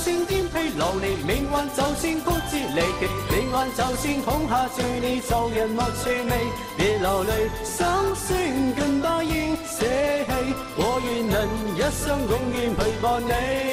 算點披露你，命運就算曲折離奇，命運就算恐嚇住你，做人莫趣味，別流淚，心酸更多應捨棄，我願能一生永遠陪伴你。